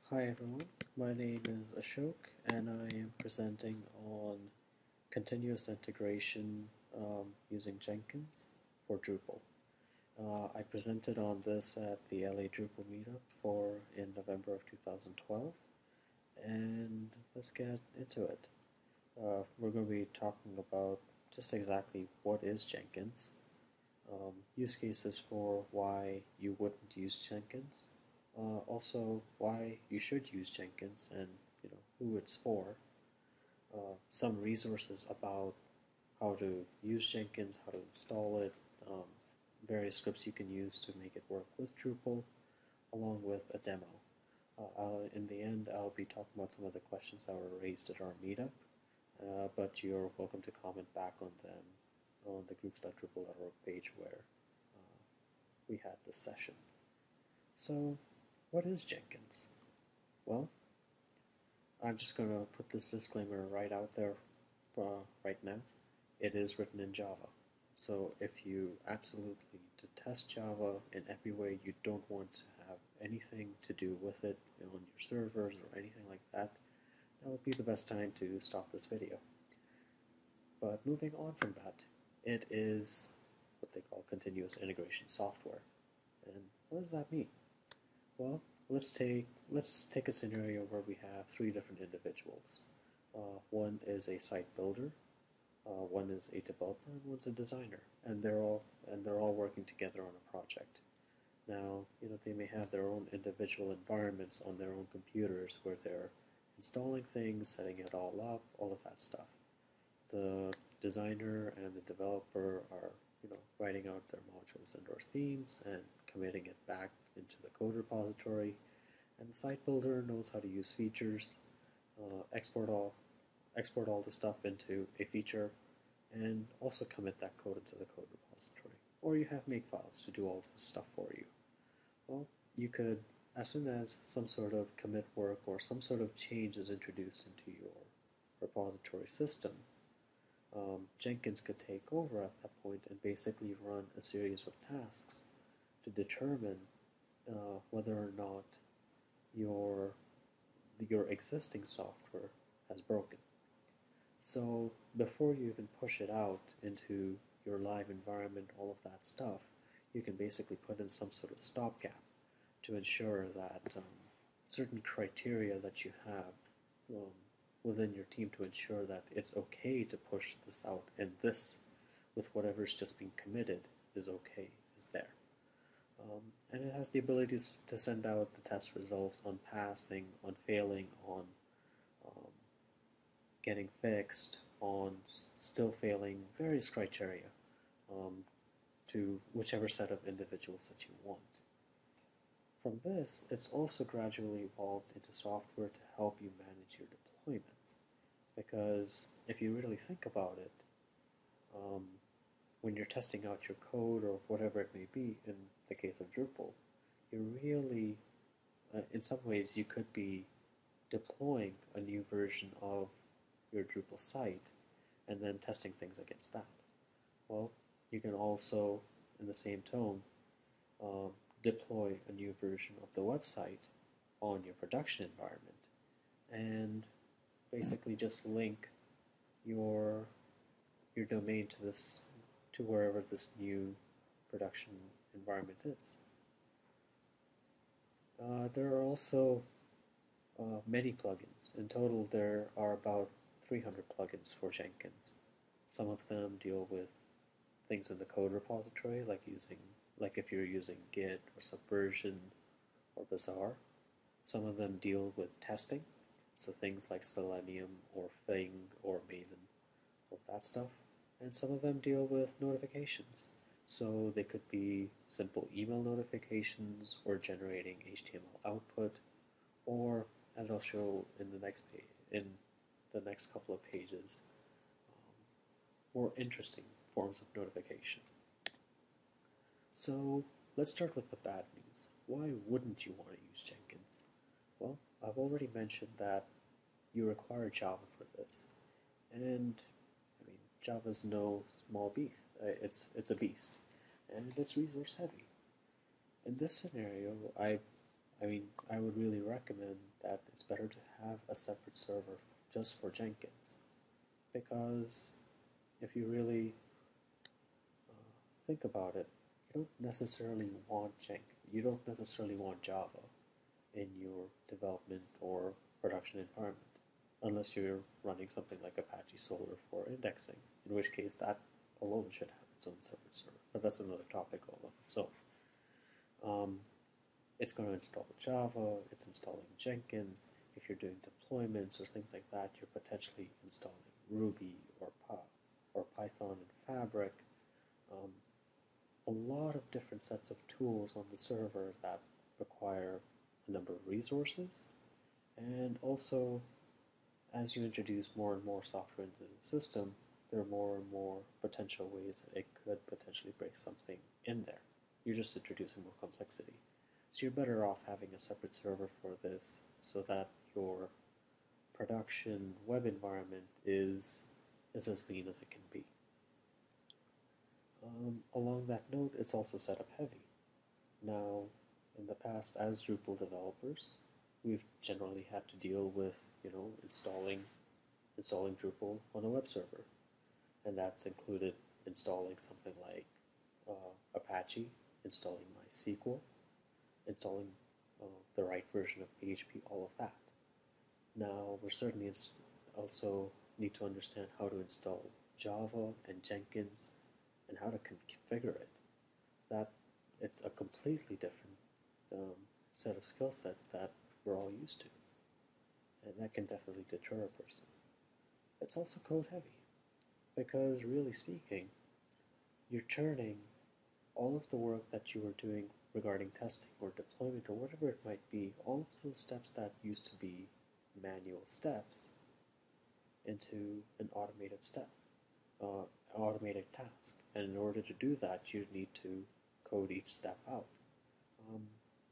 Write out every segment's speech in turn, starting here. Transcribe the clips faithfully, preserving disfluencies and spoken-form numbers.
Hi everyone, my name is Ashok and I am presenting on continuous integration um, using Jenkins for Drupal. Uh, I presented on this at the L A Drupal meetup for in November of two thousand twelve, and let's get into it. Uh, we're going to be talking about just exactly what is Jenkins, um, use cases for why you wouldn't use Jenkins, uh, also why you should use Jenkins and you know who it's for, uh, some resources about how to use Jenkins, how to install it, um, various scripts you can use to make it work with Drupal, along with a demo. Uh, I'll, in the end, I'll be talking about some of the questions that were raised at our meetup, uh, but you're welcome to comment back on them on the groups dot drupal dot org page where uh, we had this session. So, what is Jenkins? Well, I'm just going to put this disclaimer right out there uh, right now. It is written in Java. So if you absolutely detest Java in every way, you don't want to have anything to do with it on your servers or anything like that, that would be the best time to stop this video. But moving on from that, it is what they call continuous integration software. And what does that mean? Well, let's take let's take a scenario where we have three different individuals. Uh, one is a site builder, uh, one is a developer, and one's a designer, and they're all and they're all working together on a project. Now, you know, they may have their own individual environments on their own computers where they're installing things, setting it all up, all of that stuff. The designer and the developer are, you know, writing out their modules and or themes and committing it back into the code repository, and the site builder knows how to use features, uh, export all export all the stuff into a feature, and also commit that code into the code repository. Or you have makefiles to do all of this stuff for you. Well, you could, as soon as some sort of commit work or some sort of change is introduced into your repository system, um, Jenkins could take over at that point and basically run a series of tasks to determine uh, whether or not your your existing software has broken. So before you even push it out into your live environment, all of that stuff, you can basically put in some sort of stopgap to ensure that um, certain criteria that you have um, within your team to ensure that it's okay to push this out and this, with whatever's just being committed, is okay, is there. Um, and it has the ability to send out the test results on passing, on failing, on um, getting fixed, on still failing, various criteria um, to whichever set of individuals that you want. From this, it's also gradually evolved into software to help you manage your deployments. Because if you really think about it, um, when you're testing out your code or whatever it may be, in the case of Drupal, you really, uh, in some ways, you could be deploying a new version of your Drupal site and then testing things against that. Well, you can also, in the same tone, um, deploy a new version of the website on your production environment and basically just link your your domain to this to wherever this new production environment is. Uh, there are also uh, many plugins. In total, there are about three hundred plugins for Jenkins. Some of them deal with things in the code repository, like using, like if you're using Git or Subversion or Bazaar. Some of them deal with testing, so things like Selenium or Fing or Maven, all of that stuff. And some of them deal with notifications. So they could be simple email notifications or generating H T M L output, or as I'll show in the next page, in the next couple of pages, um, more interesting forms of notification. So let's start with the bad news. Why wouldn't you want to use Jenkins? Well, I've already mentioned that you require Java for this, and Java's no small beast. Uh, it's it's a beast, and it's resource heavy. In this scenario, I I mean, I would really recommend that it's better to have a separate server just for Jenkins, because if you really uh, think about it, you don't necessarily want Jenkins, you don't necessarily want Java in your development or production environment, unless you're running something like Apache Solr for indexing, in which case that alone should have its own separate server. But that's another topic all of itself. Um, it's going to install Java, it's installing Jenkins. If you're doing deployments or things like that, you're potentially installing Ruby or or Python and Fabric. Um, a lot of different sets of tools on the server that require a number of resources, and also as you introduce more and more software into the system, there are more and more potential ways that it could potentially break something in there. You're just introducing more complexity. So you're better off having a separate server for this so that your production web environment is, is as lean as it can be. Um, along that note, it's also setup heavy. Now, in the past, as Drupal developers, we've generally had to deal with, you know, installing installing Drupal on a web server, and that's included installing something like uh, Apache, installing MySQL, installing uh, the right version of P H P, all of that. Now, we're certainly also need to understand how to install Java and Jenkins and how to configure it. That it's a completely different um, set of skill sets that we're all used to, and that can definitely deter a person. It's also code heavy, because really speaking, you're turning all of the work that you were doing regarding testing or deployment or whatever it might be, all of those steps that used to be manual steps, into an automated step, uh, automated task. And in order to do that, you need to code each step out. Um,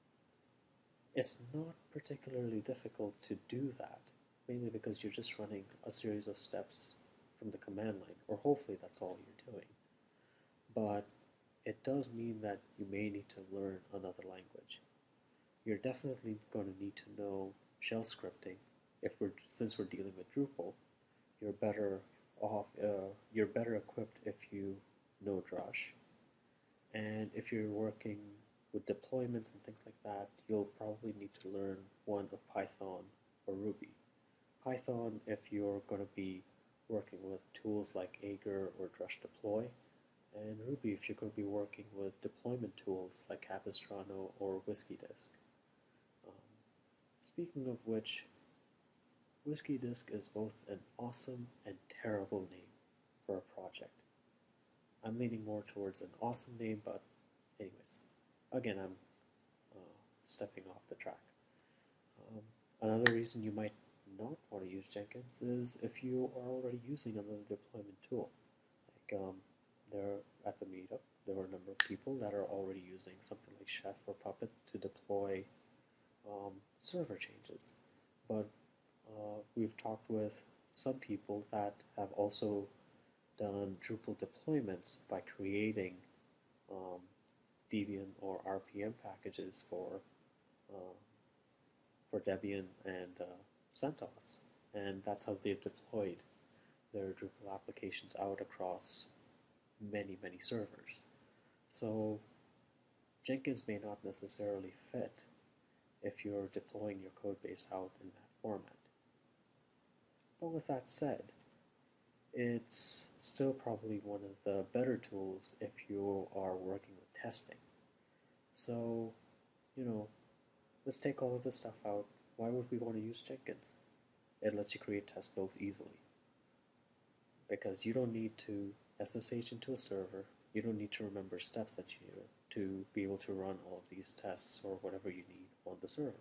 it's not particularly difficult to do that, mainly because you're just running a series of steps from the command line, or hopefully that's all you're doing. But it does mean that you may need to learn another language. You're definitely going to need to know shell scripting. If we're since we're dealing with Drupal, you're better off. Uh, you're better equipped if you know Drush, and if you're working with deployments and things like that, you'll probably need to learn one of Python or Ruby. Python if you're going to be working with tools like Agar or Drush Deploy, and Ruby if you're going to be working with deployment tools like Capistrano or WhiskeyDisk. Um, speaking of which, WhiskeyDisk is both an awesome and terrible name for a project. I'm leaning more towards an awesome name, but anyways, again, I'm uh, stepping off the track. Um, another reason you might not want to use Jenkins is if you are already using another deployment tool. Like um, there at the meetup, there were a number of people that are already using something like Chef or Puppet to deploy um, server changes. But uh, we've talked with some people that have also done Drupal deployments by creating um, Debian or R P M packages for uh, for Debian and uh, CentOS, and that's how they've deployed their Drupal applications out across many, many servers. So Jenkins may not necessarily fit if you're deploying your code base out in that format. But with that said, it's still probably one of the better tools if you are working with testing. So, you know, let's take all of this stuff out. Why would we want to use Jenkins? It lets you create test flows easily, because you don't need to S S H into a server. You don't need to remember steps that you need to be able to run all of these tests or whatever you need on the server.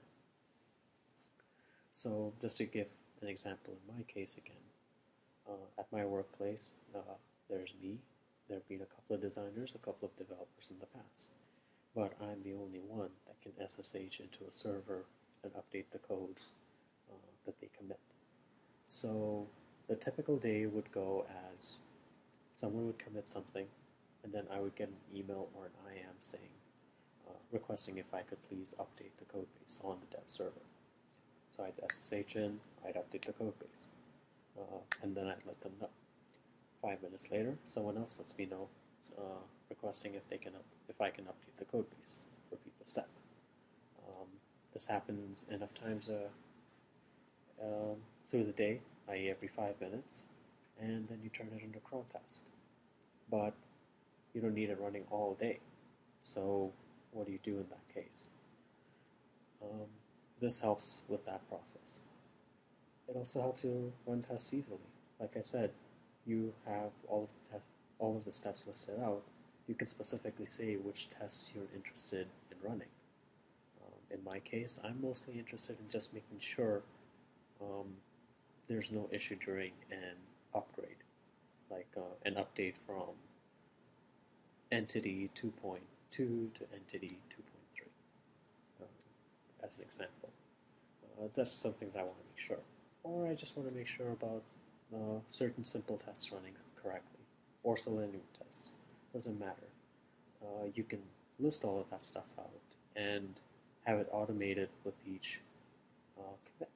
So just to give an example in my case again, uh, at my workplace, uh, there's me, there have been a couple of designers, a couple of developers in the past, but I'm the only one that can S S H into a server and update the code uh, that they commit. So the typical day would go as someone would commit something, and then I would get an email or an I M saying, uh, requesting if I could please update the code base on the dev server. So I'd S S H in, I'd update the code base, uh, and then I'd let them know. Five minutes later, someone else lets me know, uh, requesting if they can up, if I can update the code base. Repeat the step. Um, this happens enough times uh, um, through the day, that is every five minutes, and then you turn it into a cron task. But you don't need it running all day. So what do you do in that case? Um, this helps with that process. It also helps you run tests easily. Like I said, you have all of the te- all of the steps listed out. You can specifically say which tests you're interested in running. Um, in my case, I'm mostly interested in just making sure um, there's no issue during an upgrade, like uh, an update from entity two point two to entity two point three, uh, as an example. Uh, that's something that I want to make sure. Or I just want to make sure about uh, certain simple tests running correctly, or selenium tests. Doesn't matter. Uh, you can list all of that stuff out and have it automated with each uh, commit.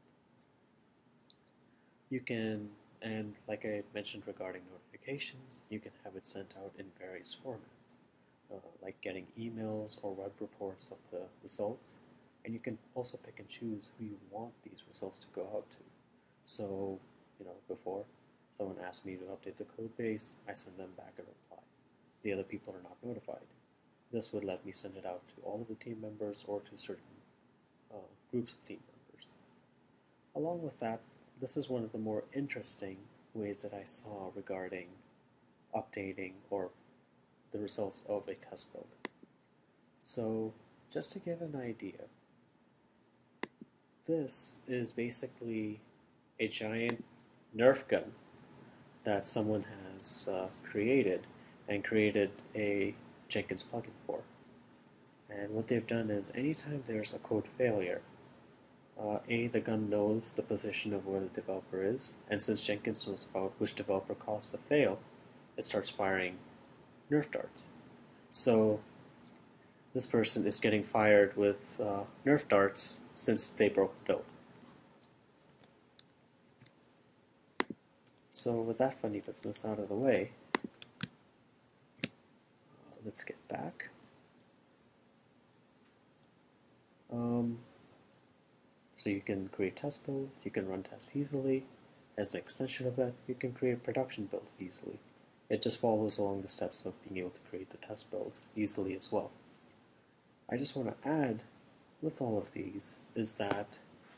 You can, and like I mentioned regarding notifications, you can have it sent out in various formats, uh, like getting emails or web reports of the results, and you can also pick and choose who you want these results to go out to. So, you know, before someone asked me to update the code base, I send them back a reply. The other people are not notified. This would let me send it out to all of the team members or to certain uh, groups of team members. Along with that, this is one of the more interesting ways that I saw regarding updating or the results of a test build. So, just to give an idea, this is basically a giant Nerf gun that someone has uh, created and created a Jenkins plugin for. And what they've done is anytime there's a code failure, uh, A, the gun knows the position of where the developer is, and since Jenkins knows about which developer caused the fail, it starts firing Nerf darts. So this person is getting fired with uh, Nerf darts since they broke the build. So with that funny business out of the way, uh, let's get back. Um, so you can create test builds, you can run tests easily. As an extension of that, you can create production builds easily. It just follows along the steps of being able to create the test builds easily as well. I just want to add with all of these is that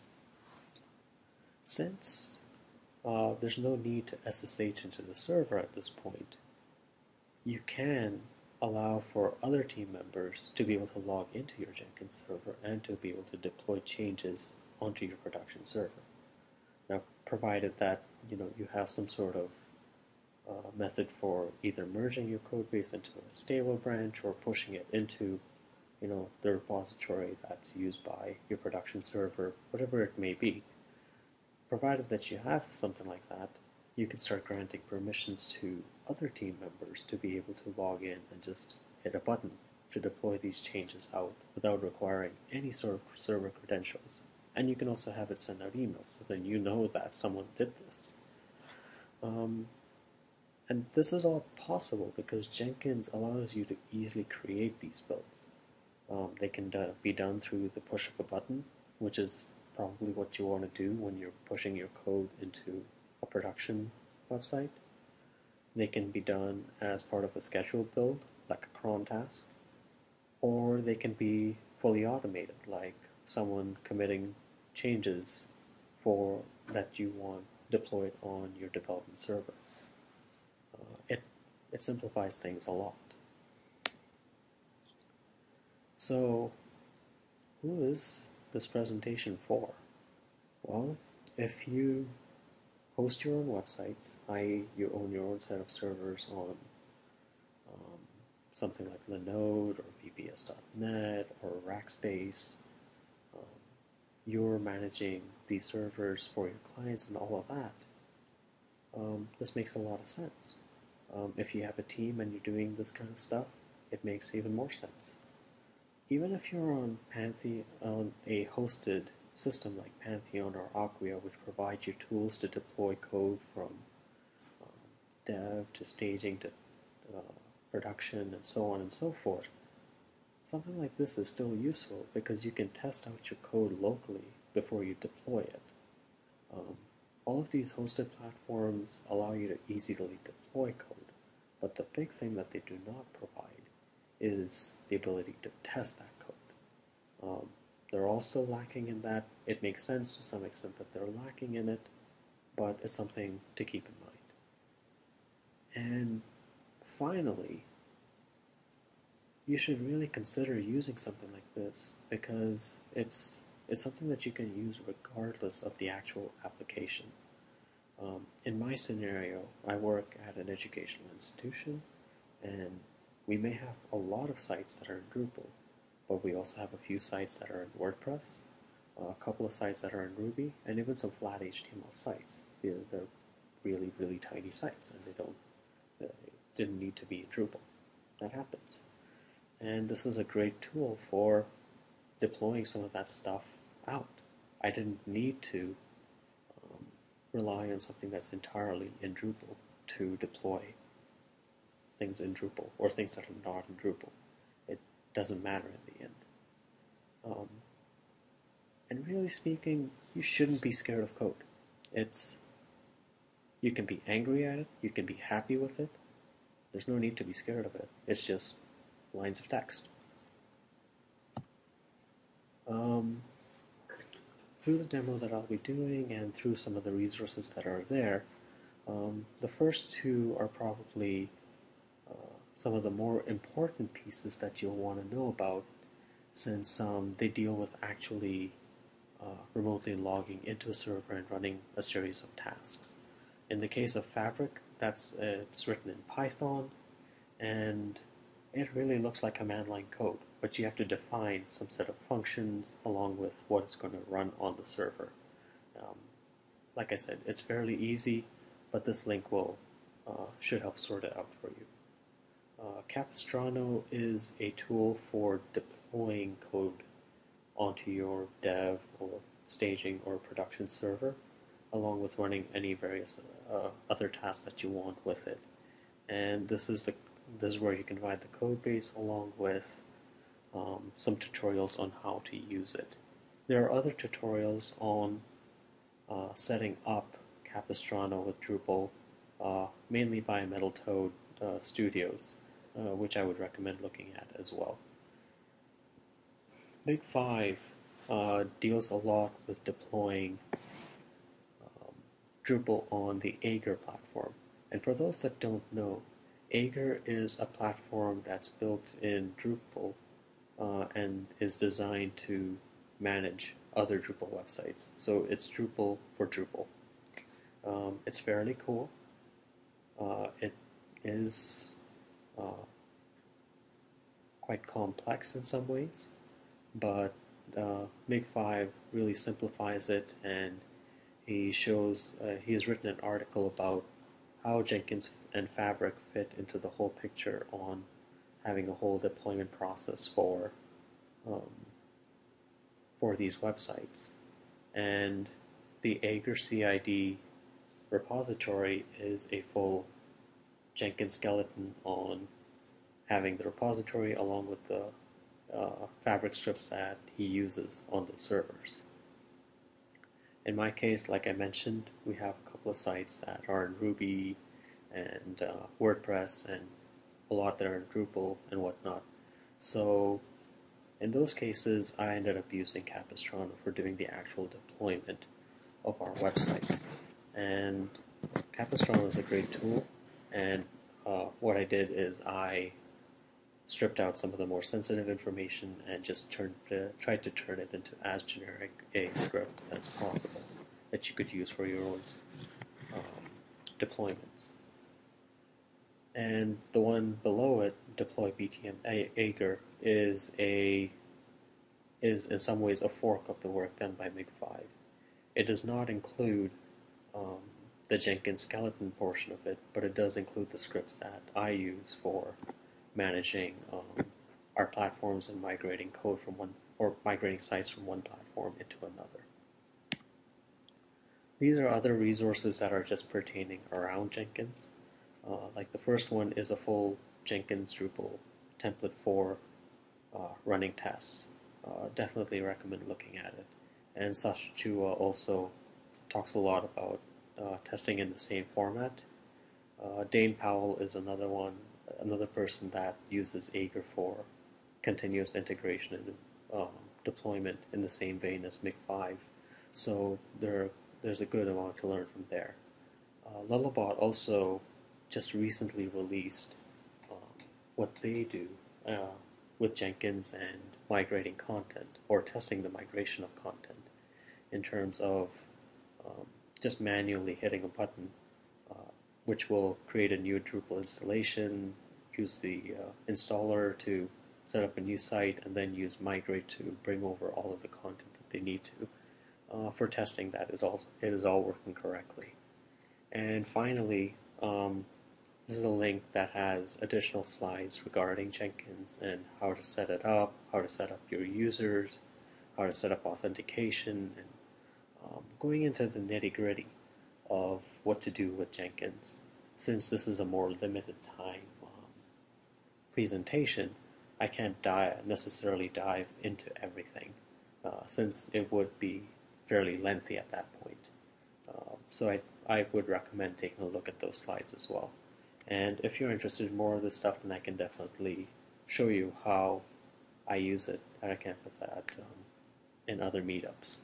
since uh, there's no need to S S H into the server at this point, you can allow for other team members to be able to log into your Jenkins server and to be able to deploy changes onto your production server. Now, provided that you know you have some sort of uh, method for either merging your code base into a stable branch or pushing it into you know the repository that's used by your production server, whatever it may be. Provided that you have something like that, you can start granting permissions to other team members to be able to log in and just hit a button to deploy these changes out without requiring any sort of server credentials. And you can also have it send out emails so then you know that someone did this. Um, and this is all possible because Jenkins allows you to easily create these builds. Um, they can do, be done through the push of a button, which is probably what you want to do when you're pushing your code into a production website. They can be done as part of a scheduled build, like a cron task, or they can be fully automated, like someone committing changes for that you want deployed on your development server. Uh, it, it simplifies things a lot. So, who is this presentation for? Well, if you host your own websites, that is you own your own set of servers on um, something like Linode or V P S dot net or Rackspace, um, you're managing these servers for your clients and all of that, um, this makes a lot of sense. Um, if you have a team and you're doing this kind of stuff, it makes even more sense. even if you're on Pantheon, on a hosted system like Pantheon or Acquia, which provides you tools to deploy code from um, dev to staging to uh, production and so on and so forth, something like this is still useful because you can test out your code locally before you deploy it. Um, all of these hosted platforms allow you to easily deploy code, but the big thing that they do not provide is the ability to test that code. Um, they're all still lacking in that. It makes sense to some extent that they're lacking in it, but it's something to keep in mind. And finally, you should really consider using something like this because it's it's something that you can use regardless of the actual application. Um, in my scenario, I work at an educational institution, and we may have a lot of sites that are in Drupal, but we also have a few sites that are in WordPress, a couple of sites that are in Ruby, and even some flat H T M L sites. They're, they're really, really tiny sites, and they don't they didn't need to be in Drupal. That happens. And this is a great tool for deploying some of that stuff out. I didn't need to um, rely on something that's entirely in Drupal to deploy things in Drupal or things that are not in Drupal. It doesn't matter in the end. Um, and really speaking, you shouldn't be scared of code. It's you can be angry at it, you can be happy with it. There's no need to be scared of it. It's just lines of text. Um, through the demo that I'll be doing and through some of the resources that are there, um, the first two are probably uh, some of the more important pieces that you'll want to know about, since um, they deal with actually uh, remotely logging into a server and running a series of tasks. In the case of Fabric, that's uh, it's written in Python, and it really looks like command line code, but you have to define some set of functions along with what it's going to run on the server. Um, like I said, it's fairly easy, but this link will uh, should help sort it out for you. Uh, Capistrano is a tool for deploying code onto your dev or staging or production server, along with running any various uh, other tasks that you want with it. And this is the this is where you can find the code base along with um, some tutorials on how to use it. There are other tutorials on uh, setting up Capistrano with Drupal, uh, mainly by Metal Toad uh, Studios, uh, which I would recommend looking at as well. Big Five uh, deals a lot with deploying um, Drupal on the Aegir platform. And for those that don't know, Aegir is a platform that's built in Drupal uh, and is designed to manage other Drupal websites. So it's Drupal for Drupal. Um, it's fairly cool. Uh, it is uh, quite complex in some ways, but uh, Mig five really simplifies it, and he shows, uh, he has written an article about how Jenkins and Fabric fit into the whole picture on having a whole deployment process for um, for these websites. And the Aegir C I D repository is a full Jenkins skeleton on having the repository along with the uh, Fabric scripts that he uses on the servers. In my case, like I mentioned, we have a couple of sites that are in Ruby and uh, WordPress and a lot that are in Drupal and whatnot. So in those cases, I ended up using Capistrano for doing the actual deployment of our websites. And Capistrano is a great tool, and uh, what I did is I stripped out some of the more sensitive information and just turned, uh, tried to turn it into as generic a script as possible that you could use for your own um, deployments. And the one below it, deploy B T M Aegir, is a is in some ways a fork of the work done by Mig five. It does not include um, the Jenkins skeleton portion of it, but it does include the scripts that I use for managing um, our platforms and migrating code from one, or migrating sites from one platform into another. These are other resources that are just pertaining around Jenkins. Uh, like the first one is a full Jenkins Drupal template for uh, running tests. Uh, definitely recommend looking at it. And Sasha Chua also talks a lot about uh, testing in the same format. Uh, Dane Powell is another one, another person that uses Aegir for continuous integration and um, deployment in the same vein as M I G five. So there, there's a good amount to learn from there. Uh, Lullabot also just recently released um, what they do uh, with Jenkins and migrating content, or testing the migration of content, in terms of um, just manually hitting a button uh, which will create a new Drupal installation, use the uh, installer to set up a new site, and then use migrate to bring over all of the content that they need to uh, for testing that it, all, it is all working correctly. And finally, um, this is a link that has additional slides regarding Jenkins and how to set it up, how to set up your users, how to set up authentication, and um, going into the nitty-gritty of what to do with Jenkins. Since this is a more limited time um, presentation, I can't dive, necessarily dive into everything, uh, since it would be fairly lengthy at that point. Uh, so I, I would recommend taking a look at those slides as well. And if you're interested in more of this stuff, then I can definitely show you how I use it at a campus at um, in other meetups.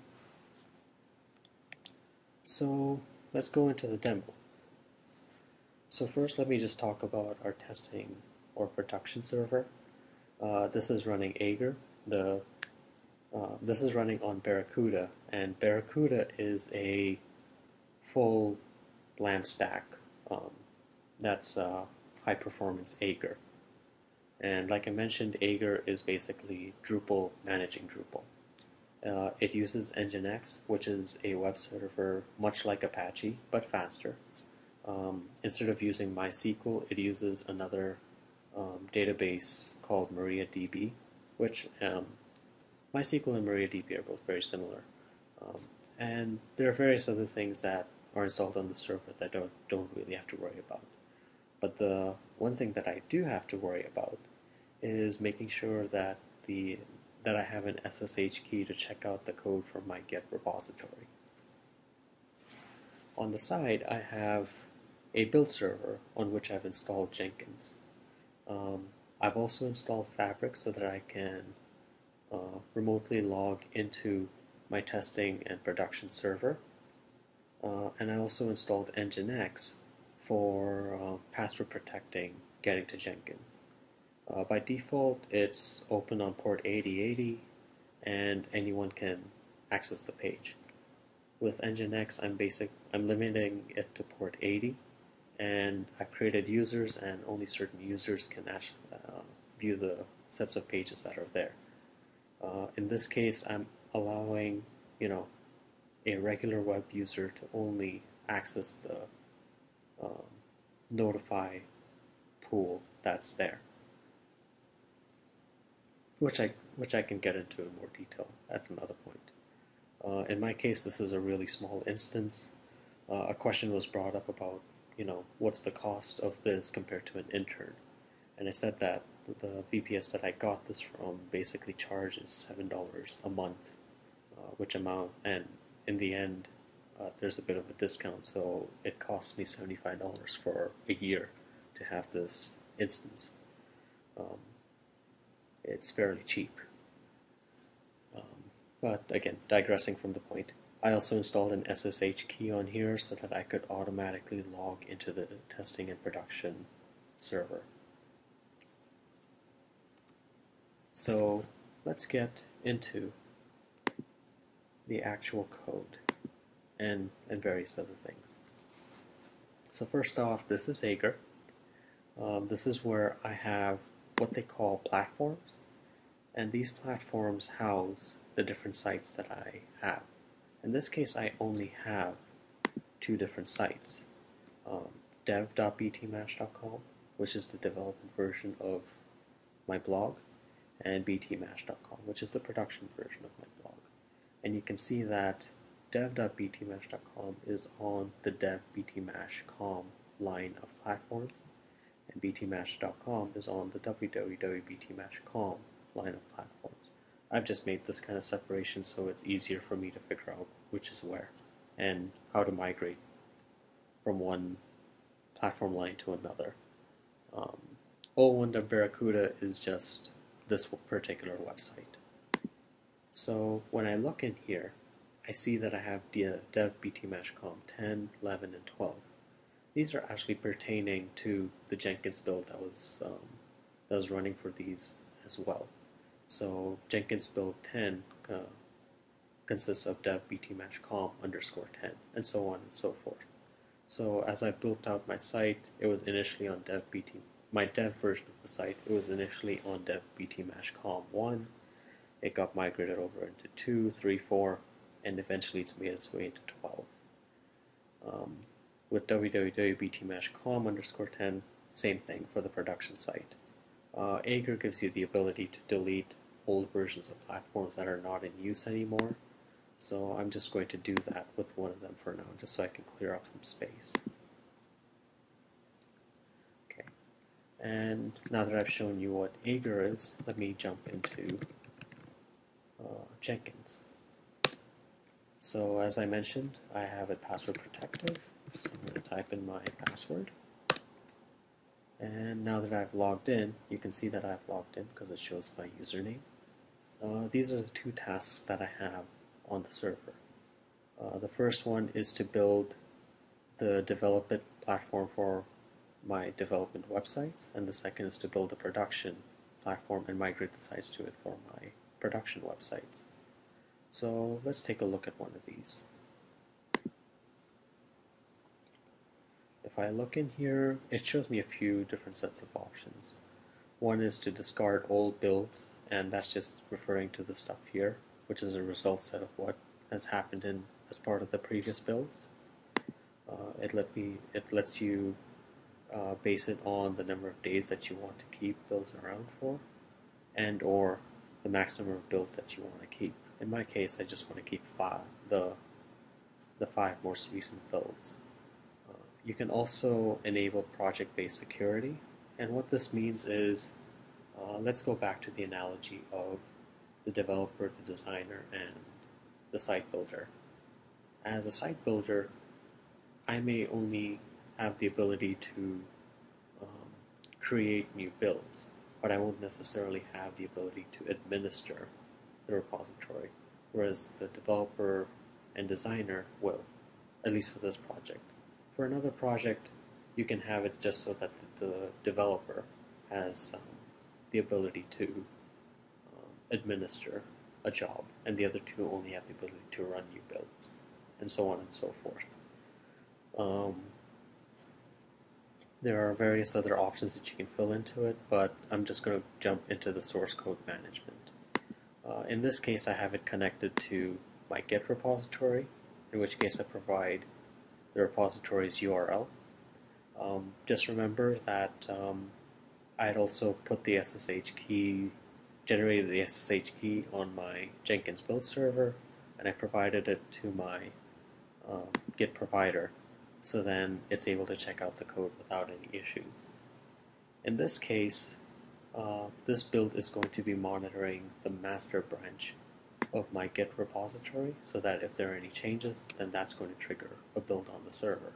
So let's go into the demo. So first, let me just talk about our testing or production server. Uh, this is running Aegir. The uh, this is running on Barracuda, and Barracuda is a full LAMP stack. Um, that's uh, high performance Aegir. And like I mentioned, Aegir is basically Drupal managing Drupal. Uh, it uses Nginx, which is a web server much like Apache, but faster. Um, instead of using MySQL, it uses another um, database called MariaDB, which um, MySQL and MariaDB are both very similar. Um, and there are various other things that are installed on the server that don't, don't really have to worry about. But the one thing that I do have to worry about is making sure that the that I have an S S H key to check out the code from my Git repository. On the side, I have a build server on which I've installed Jenkins. Um, I've also installed Fabric so that I can uh, remotely log into my testing and production server. Uh, and I also installed Nginx for uh, password protecting getting to Jenkins. Uh, by default, it's open on port eighty eighty, and anyone can access the page. With Nginx, I'm basic. I'm limiting it to port eighty, and I've created users, and only certain users can actually uh, view the sets of pages that are there. Uh, in this case, I'm allowing, you know, a regular web user to only access the um, notify pool that's there, which I which I can get into in more detail at another point. Uh, in my case, this is a really small instance. Uh, a question was brought up about, you know, what's the cost of this compared to an intern, and I said that the V P S that I got this from basically charges seven dollars a month, uh, which amount, and in the end, uh, there's a bit of a discount, so it costs me seventy-five dollars for a year to have this instance. Um, it's fairly cheap. Um, but again, digressing from the point, I also installed an S S H key on here so that I could automatically log into the testing and production server. So let's get into the actual code and, and various other things. So first off, this is Aegir. Um, this is where I have what they call platforms, and these platforms house the different sites that I have. In this case, I only have two different sites, um, dev dot b t mash dot com, which is the development version of my blog, and b t mash dot com, which is the production version of my blog. And you can see that dev dot b t mash dot com is on the dev b t mash dot com line of platforms, and b t mash dot com is on the w w w dot b t mash dot com line of platforms. I've just made this kind of separation so it's easier for me to figure out which is where and how to migrate from one platform line to another. Um, oh one dot barracuda is just this particular website. So when I look in here, I see that I have dev b t mash dot com ten, eleven, and twelve. These are actually pertaining to the Jenkins build that was um, that was running for these as well. So Jenkins build ten uh, consists of dev b t mash dot com underscore ten, and so on and so forth. So as I built out my site, it was initially on dev b t. My dev version of the site, it was initially on dev b t mash dot com one. It got migrated over into two, three, four, and eventually it's made its way into twelve. Um, with w w w dot b t mash dot com underscore ten, same thing for the production site. Uh, Aegir gives you the ability to delete old versions of platforms that are not in use anymore. So I'm just going to do that with one of them for now, just so I can clear up some space. Okay, and now that I've shown you what Aegir is, let me jump into uh, Jenkins. So as I mentioned, I have it password protected, so I'm going to type in my password. And now that I've logged in, you can see that I've logged in because it shows my username. Uh, these are the two tasks that I have on the server. Uh, the first one is to build the development platform for my development websites, and the second is to build a production platform and migrate the sites to it for my production websites. So let's take a look at one of these. If I look in here, it shows me a few different sets of options. One is to discard old builds, and that's just referring to the stuff here, which is a result set of what has happened in as part of the previous builds. Uh, it let me it lets you uh, base it on the number of days that you want to keep builds around for, and or the max number of builds that you want to keep. In my case, I just want to keep five the the five most recent builds. You can also enable project-based security, and what this means is, uh, let's go back to the analogy of the developer, the designer, and the site builder. As a site builder, I may only have the ability to um, create new builds, but I won't necessarily have the ability to administer the repository, whereas the developer and designer will, at least for this project. For another project, you can have it just so that the developer has um, the ability to um, administer a job, and the other two only have the ability to run new builds, and so on and so forth. Um, there are various other options that you can fill into it, but I'm just going to jump into the source code management. Uh, in this case, I have it connected to my Git repository, in which case I provide the repository's U R L. Um, just remember that um, I had also put the S S H key, generated the S S H key on my Jenkins build server, and I provided it to my um, Git provider, so then it's able to check out the code without any issues. In this case, uh, this build is going to be monitoring the master branch of my Git repository, so that if there are any changes, then that's going to trigger a build on the server.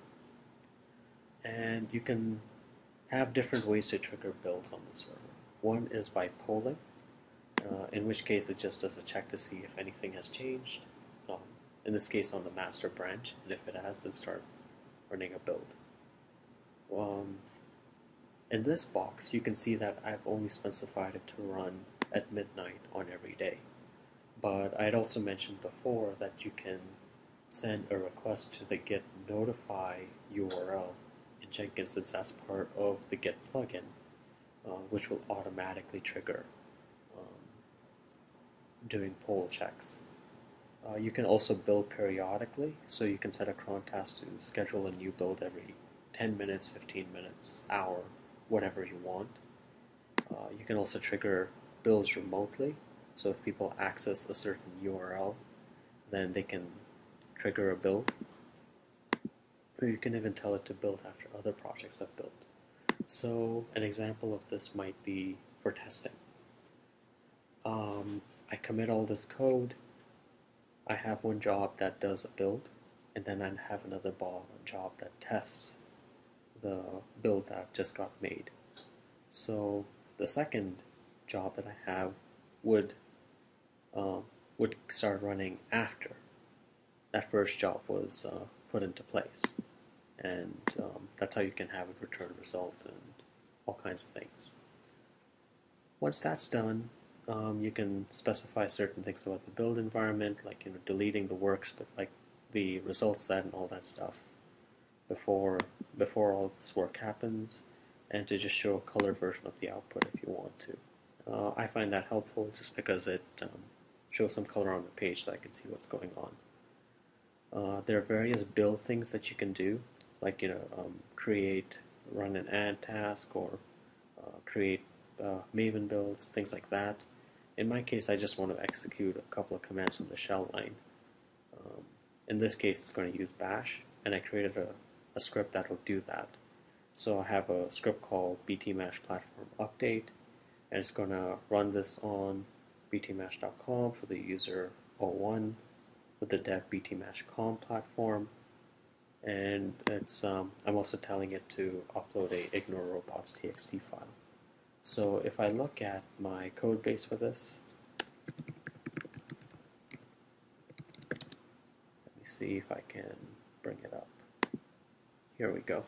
And you can have different ways to trigger builds on the server. One is by polling, uh, in which case it just does a check to see if anything has changed, um, in this case on the master branch, and if it has, then start running a build. Um, in this box, you can see that I've only specified it to run at midnight on every day. But I had also mentioned before that you can send a request to the Git notify U R L in Jenkins, since that's part of the Git plugin, uh, which will automatically trigger um, doing poll checks. Uh, you can also build periodically, so you can set a cron task to schedule a new build every ten minutes, fifteen minutes, hour, whatever you want. Uh, you can also trigger builds remotely. So if people access a certain U R L, then they can trigger a build. Or you can even tell it to build after other projects have built. So an example of this might be for testing. Um, I commit all this code. I have one job that does a build, and then I have another job that tests the build that just got made. So the second job that I have would um, would start running after that first job was uh, put into place, and um, that's how you can have it return results and all kinds of things. Once that's done, um, you can specify certain things about the build environment, like you know deleting the works, but like the results set and all that stuff before before all this work happens, and to just show a colored version of the output if you want to. Uh, I find that helpful just because it um, shows some color on the page so I can see what's going on. Uh, there are various build things that you can do, like you know um, create, run an add task, or uh, create uh, Maven builds, things like that. In my case, I just want to execute a couple of commands from the shell line. Um, in this case, it's going to use bash, and I created a, a script that will do that. So I have a script called btmash platform update, and it's going to run this on btmash dot com for the user zero one with the dev btmash dot com platform, and it's um, I'm also telling it to upload a ignore robots T X T file. So if I look at my code base for this, let me see if I can bring it up. Here we go.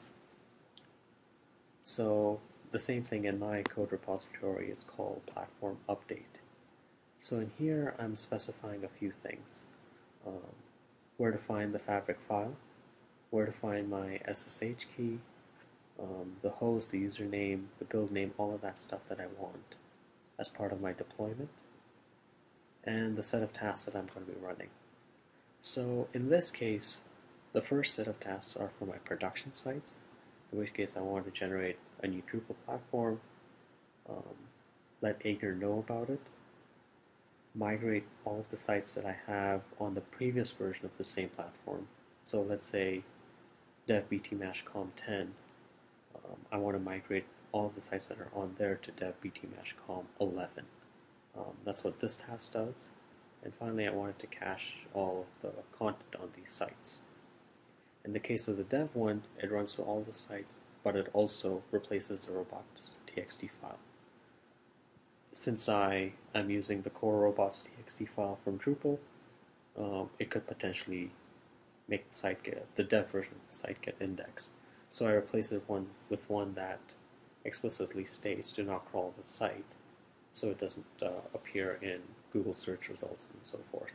So the same thing in my code repository is called platform update. So in here I'm specifying a few things. Um, where to find the fabric file, where to find my S S H key, um, the host, the username, the build name, all of that stuff that I want as part of my deployment, and the set of tasks that I'm going to be running. So in this case, the first set of tasks are for my production sites, in which case I want to generate a new Drupal platform, um, let Aegir know about it, migrate all of the sites that I have on the previous version of the same platform. So let's say dev btmash com ten, um, I want to migrate all of the sites that are on there to dev btmash com eleven. Um, that's what this task does. And finally, I wanted to cache all of the content on these sites. In the case of the dev one, it runs to all the sites, but it also replaces the robots T X T file. Since I am using the core robots T X T file from Drupal, um, it could potentially make the site get, the dev version of the site get indexed. So I replace it one with one that explicitly states do not crawl the site, so it doesn't uh, appear in Google search results and so forth.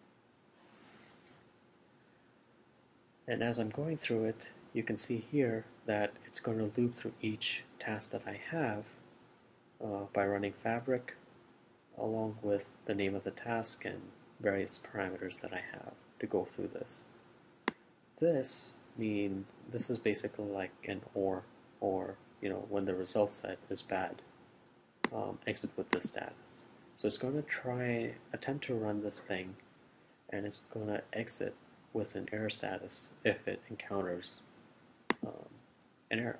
And as I'm going through it, you can see here that it's going to loop through each task that I have uh, by running fabric along with the name of the task and various parameters that I have to go through this. This mean this is basically like an or, or you know, when the result set is bad, um, exit with this status. So it's going to try, attempt to run this thing, and it's going to exit with an error status if it encounters um, an error.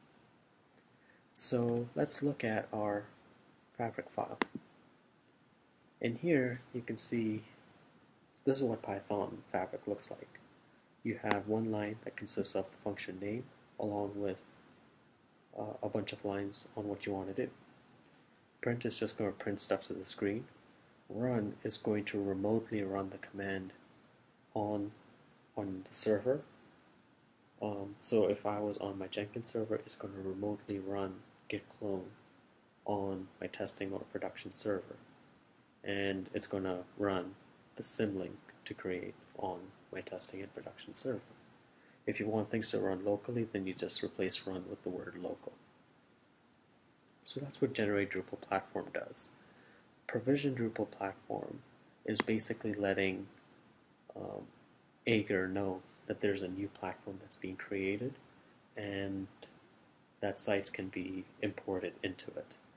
So let's look at our fabric file. In here, you can see this is what Python fabric looks like. You have one line that consists of the function name along with uh, a bunch of lines on what you want to do. Print is just going to print stuff to the screen. Run is going to remotely run the command on, on the server. Um, so if I was on my Jenkins server, it's going to remotely run git clone on my testing or production server. And it's going to run the symlink to create on my testing and production server. If you want things to run locally, then you just replace run with the word local. So that's what Generate Drupal Platform does. Provision Drupal Platform is basically letting um, Aegir know that there's a new platform that's being created and that sites can be imported into it.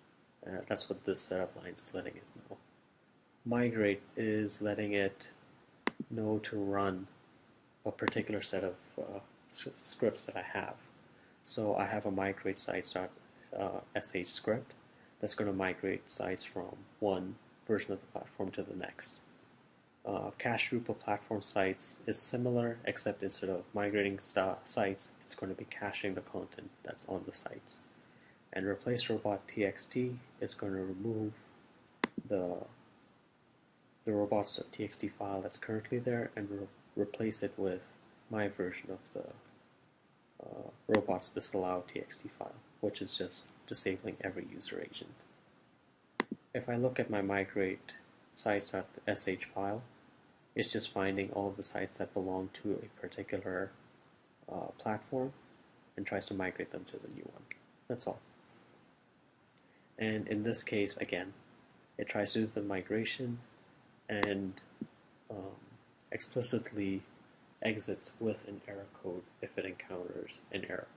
Uh, that's what this set of lines is letting it know. Migrate is letting it know to run a particular set of uh, scripts that I have. So I have a migrate sites.sh script that's going to migrate sites from one version of the platform to the next. Uh, Cache Drupal platform sites is similar, except instead of migrating sites, it's going to be caching the content that's on the sites. And replace robot.txt is going to remove the the robots.txt file that's currently there and re replace it with my version of the uh, robots disallow txt file, which is just disabling every user agent. If I look at my migrate sites.sh file, it's just finding all of the sites that belong to a particular uh, platform and tries to migrate them to the new one. That's all. And in this case, again, it tries to do the migration and um, explicitly exits with an error code if it encounters an error.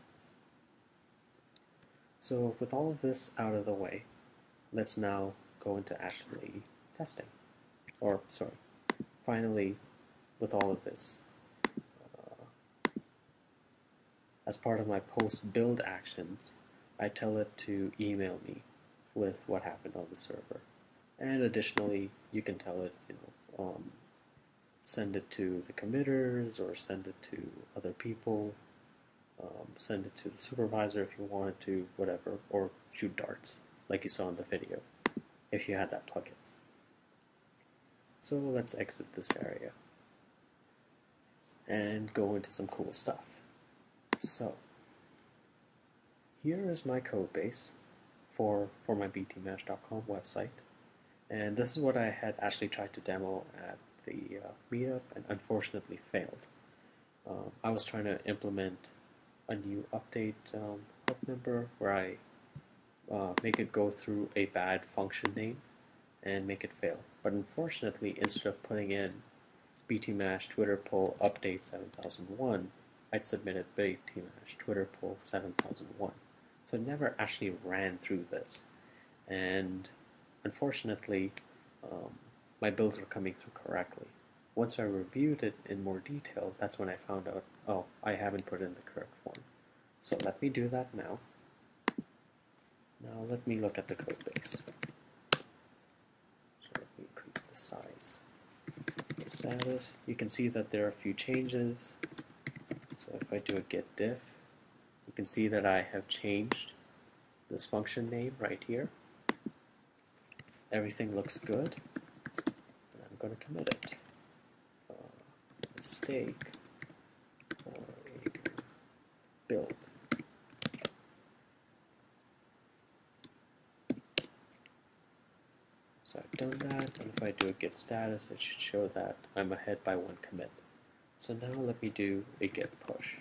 So with all of this out of the way, let's now go into actually testing. Or, sorry, finally, with all of this, uh, as part of my post-build actions, I tell it to email me with what happened on the server. And additionally, you can tell it, you know, um, send it to the committers or send it to other people, um, send it to the supervisor if you wanted to, whatever, or shoot darts, like you saw in the video, if you had that plugin. So let's exit this area and go into some cool stuff. So here is my code base for, for my b t mash dot com website. And this is what I had actually tried to demo at the uh, meetup and unfortunately failed. Um, I was trying to implement a new update um, hub member where I uh, make it go through a bad function name and make it fail. But unfortunately, instead of putting in btmash Twitter poll update seven thousand one, I'd submitted btmash Twitter poll seven thousand one. So it never actually ran through this. And unfortunately, um, my builds were coming through correctly. Once I reviewed it in more detail, that's when I found out, oh, I haven't put in the correct form. So let me do that now. Now let me look at the code base. So let me increase the size. The status, you can see that there are a few changes. So if I do a git diff, you can see that I have changed this function name right here. Everything looks good, and I'm going to commit it. Uh, mistake or a build. So I've done that, and if I do a git status, it should show that I'm ahead by one commit. So now let me do a git push.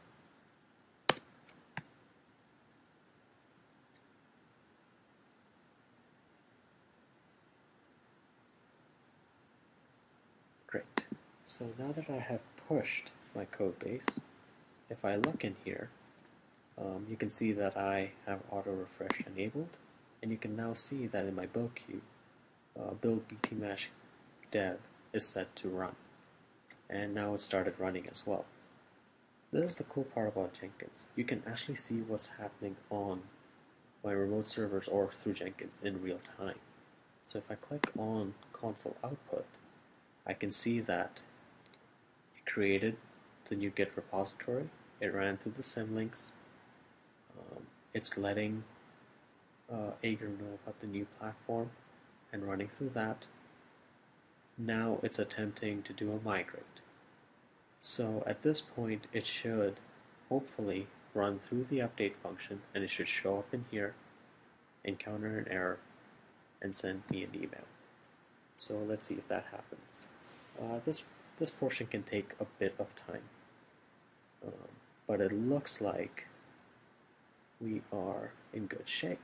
Great. So now that I have pushed my code base, if I look in here, um, you can see that I have auto refresh enabled, and you can now see that in my build queue, uh, build btmash dev is set to run, and now it started running as well. This is the cool part about Jenkins. You can actually see what's happening on my remote servers or through Jenkins in real time. So if I click on console output, I can see that it created the new Git repository. It ran through the symlinks. Um, it's letting uh, Ager know about the new platform and running through that. Now it's attempting to do a migrate. So at this point, it should hopefully run through the update function, and it should show up in here, encounter an error, and send me an email. So let's see if that happens. Uh, this, this portion can take a bit of time, um, but it looks like we are in good shape.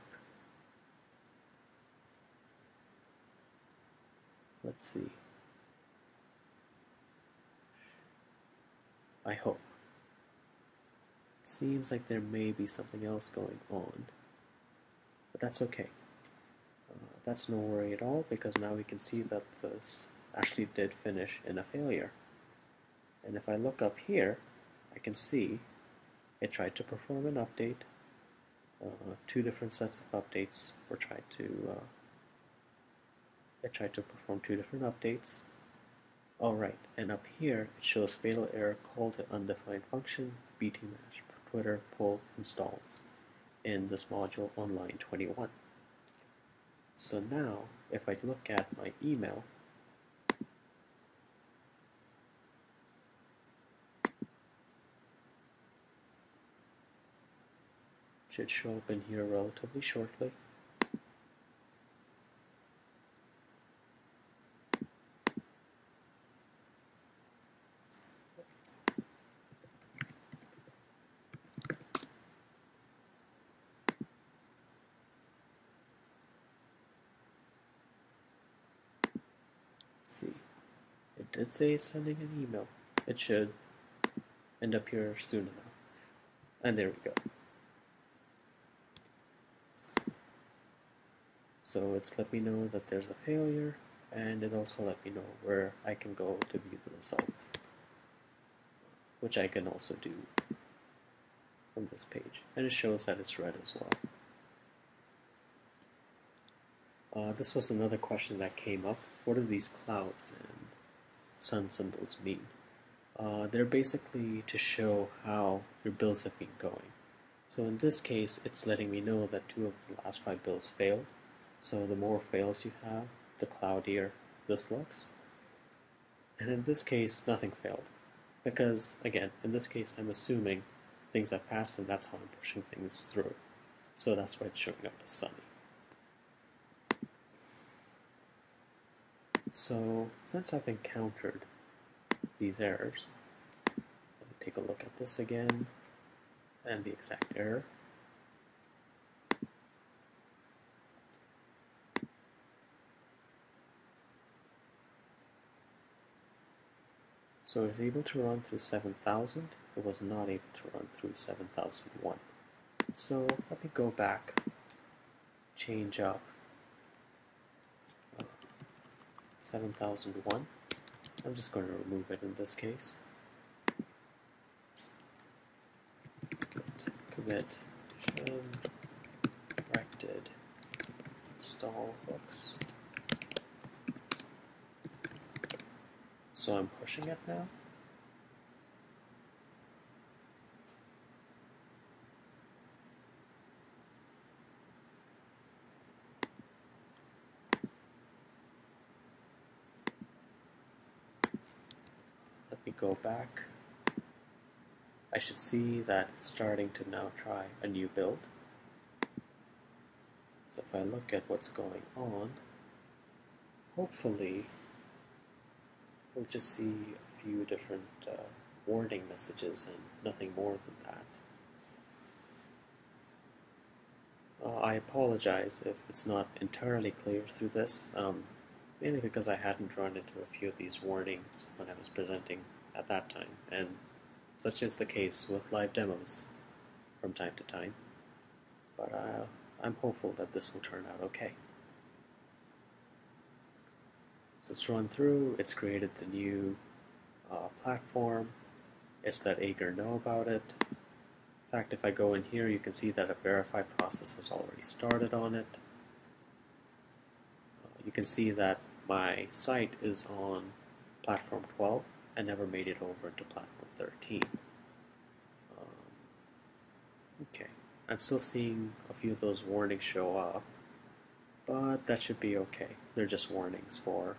Let's see. I hope. Seems like there may be something else going on, but that's okay. That's no worry at all, because now we can see that this actually did finish in a failure. And if I look up here, I can see it tried to perform an update. Uh, two different sets of updates were tried to uh, it tried to perform two different updates. Alright, and up here it shows fatal error call to undefined function btmash twitter pull installs in this module on line twenty-one. So now, if I look at my email, it should show up in here relatively shortly. See, it did say it's sending an email. It should end up here soon enough. And there we go. So it's let me know that there's a failure, and it also let me know where I can go to view the results, which I can also do from this page. And it shows that it's red as well. Uh, this was another question that came up. What do these clouds and sun symbols mean? Uh, they're basically to show how your builds have been going. So in this case, it's letting me know that two of the last five builds failed. So the more fails you have, the cloudier this looks. And in this case, nothing failed. Because, again, in this case, I'm assuming things have passed and that's how I'm pushing things through. So that's why it's showing up as sunny. So, since I've encountered these errors, let me take a look at this again, and the exact error. So it was able to run through seven thousand, it was not able to run through seven thousand one. So let me go back, change up uh, seven thousand one. I'm just going to remove it in this case. Git commit shim corrected install hooks. So I'm pushing it now. Let me go back. I should see that it's starting to now try a new build. So if I look at what's going on, hopefully we'll just see a few different uh, warning messages and nothing more than that. Uh, I apologize if it's not entirely clear through this, um, mainly because I hadn't run into a few of these warnings when I was presenting at that time, and such is the case with live demos from time to time. But uh, I'm hopeful that this will turn out okay. So it's run through, it's created the new uh, platform, it's let Ager know about it. In fact, if I go in here, you can see that a verify process has already started on it. Uh, you can see that my site is on platform twelve and never made it over to platform thirteen. Um, okay, I'm still seeing a few of those warnings show up, but that should be okay. They're just warnings for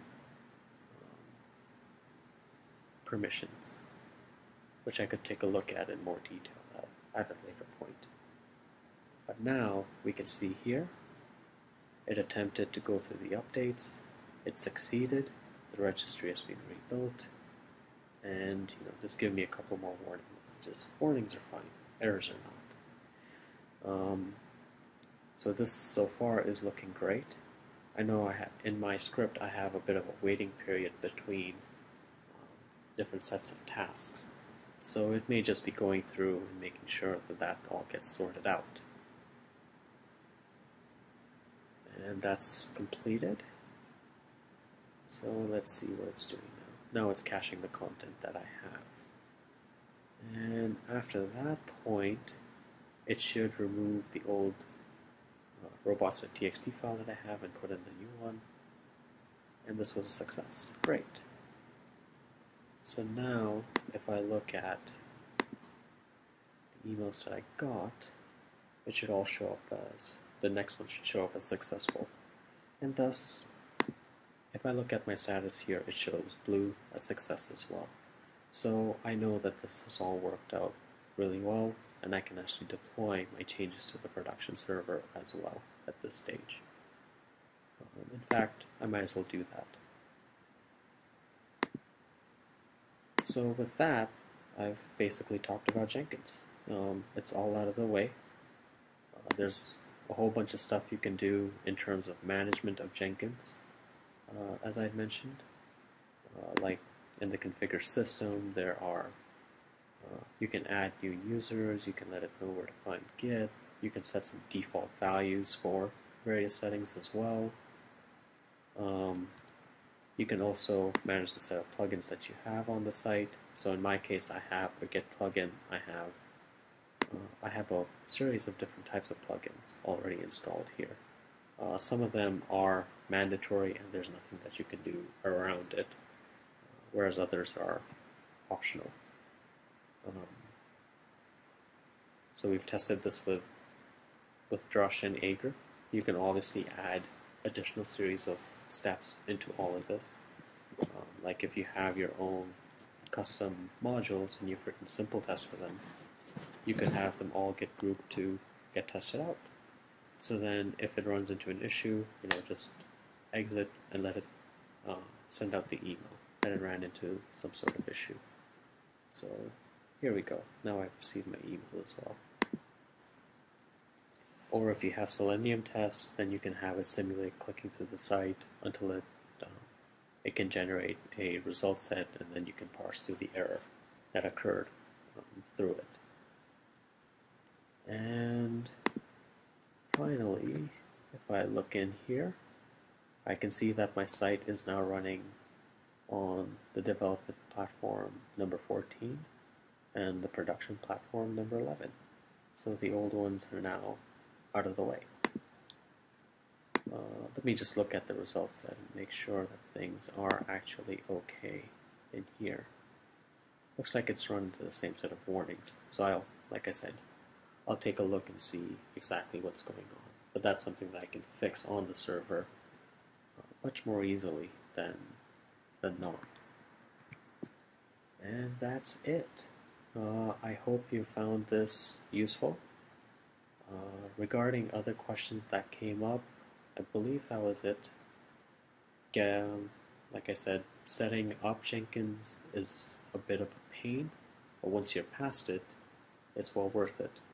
permissions, which I could take a look at in more detail at, at a later point. But now we can see here, it attempted to go through the updates, it succeeded, the registry has been rebuilt, and you know, just give me a couple more warning messages. Warnings are fine, errors are not. Um, so this so far is looking great. I know I have in my script I have a bit of a waiting period between different sets of tasks. So it may just be going through and making sure that that all gets sorted out. And that's completed. So let's see what it's doing now. Now it's caching the content that I have. And after that point, it should remove the old uh, robots.txt file that I have and put in the new one. And this was a success. Great. So now, if I look at the emails that I got, it should all show up as, the next one should show up as successful. And thus, if I look at my status here, it shows blue as success as well. So I know that this has all worked out really well, and I can actually deploy my changes to the production server as well at this stage. Um, in fact, I might as well do that. So with that, I've basically talked about Jenkins. Um, it's all out of the way. Uh, there's a whole bunch of stuff you can do in terms of management of Jenkins, uh, as I mentioned. Uh, like in the configure system, there are, uh, you can add new users, you can let it know where to find Git, you can set some default values for various settings as well. Um, You can also manage the set of plugins that you have on the site. So in my case, I have a Git plugin. I have uh, I have a series of different types of plugins already installed here. Uh, some of them are mandatory, and there's nothing that you can do around it, uh, whereas others are optional. Um, so we've tested this with with Drush and Ager. You can obviously add additional series of steps into all of this. Um, like if you have your own custom modules and you've written simple tests for them, you could have them all get grouped to get tested out. So then if it runs into an issue, you know, just exit and let it uh, send out the email that it ran into some sort of issue. So here we go. Now I've received my email as well. Or if you have Selenium tests, then you can have it simulate clicking through the site until it um, it can generate a result set, and then you can parse through the error that occurred um, through it. And finally, if I look in here, I can see that my site is now running on the development platform number fourteen and the production platform number eleven. So the old ones are now out of the way. Uh, let me just look at the results set and make sure that things are actually okay in here. Looks like it's run into the same set of warnings. So I'll, like I said, I'll take a look and see exactly what's going on. But that's something that I can fix on the server uh, much more easily than, than not. And that's it. Uh, I hope you found this useful. Uh, regarding other questions that came up, I believe that was it. Yeah, like I said, setting up Jenkins is a bit of a pain, but once you're past it, it's well worth it.